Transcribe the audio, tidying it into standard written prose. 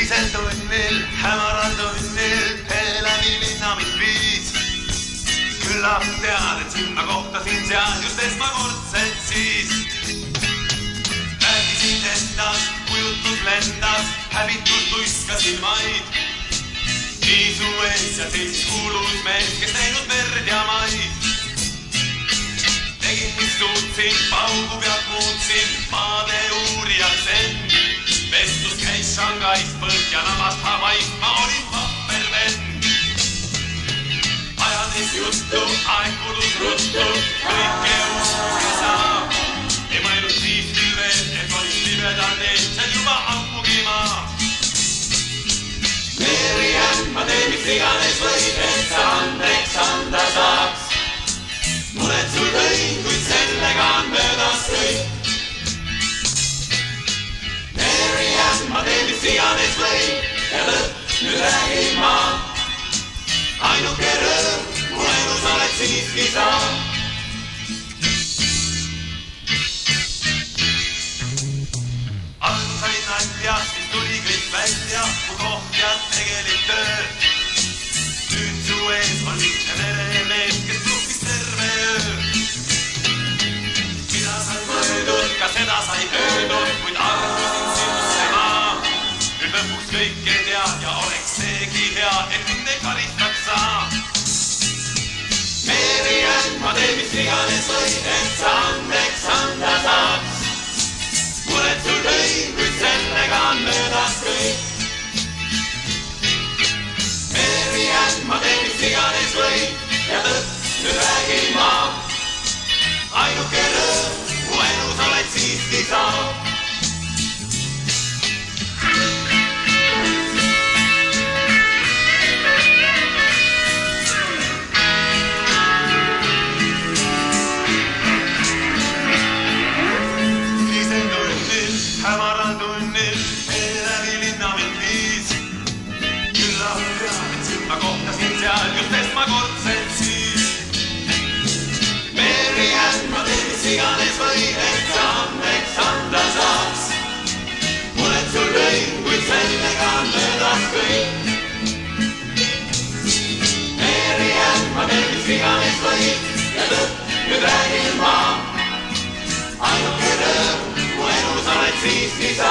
Öisel tunnil, hämaral tunnil, Heleni linna mind viis. Küllap tead, et sinna kohtasin seal just esmakordselt siis. Rääkisin endast, kujutus lendas, häbitult tuiskasin vaid. Nii su ees ja seisis kuulus mees, kes näinud verd ja maid. Tegin mis suutsin, paugu pealt muutsin, maade uurijaks end. Vestus käis Shanghais, Põhjanamast Hawaiist, ma olin vapper vend. Ajades juttu, aeg kulus ruttu, kõike uus ei saa. Ei mõelnud siis küll veel, et olin libedal teel, see juba ammugi maa. Mary Ann, ma teen mis iganes võid, et sa andeks anda saaks. Mured sul tõin, kuid sellega on möödas kõik. Mary Ann, ma teen mis iganes võid ja lõpp nüüd räägin ma. Ainuke rõõm, mu elus oled siiski sa. Algu sain nalja, siis tuli kõik välja, mu kohjad tegelik töö. Nüüd su ees on lihtne meremees, kes pluhkis terve öö. Mida sai mõeldud, ka seda sai öeldud, kuid arvasin sinusse ma. Nüüd lõpuks kõike tead ja oleks seegi hea, et mind ei karistaks sa. Mary Ann, ma teen mis iganes võid, et sa andeks anda saaks. Mured sul tõin, kuid sellega on möödas kõik. Mary Ann, ma teen mis iganes võid ja lõpp nüüd räägin ma. Ainuke rõõm, mu elus oled siiski sa. Öisel tunnil, hämaral tunnil, Heleni linna mind viis. Küllap tead, et sinna kohtasin seal just esmakordselt siis. Mary Ann, ma teen mis iganes võid, et sa andeks anda saaks. Mured sul tõin, kuid sellega on möödas kõik. Mary Ann, ma teen mis iganes võid ja lõpp nüüd räägin ma. Ainuke rõõm, mu elus oled siiski sa.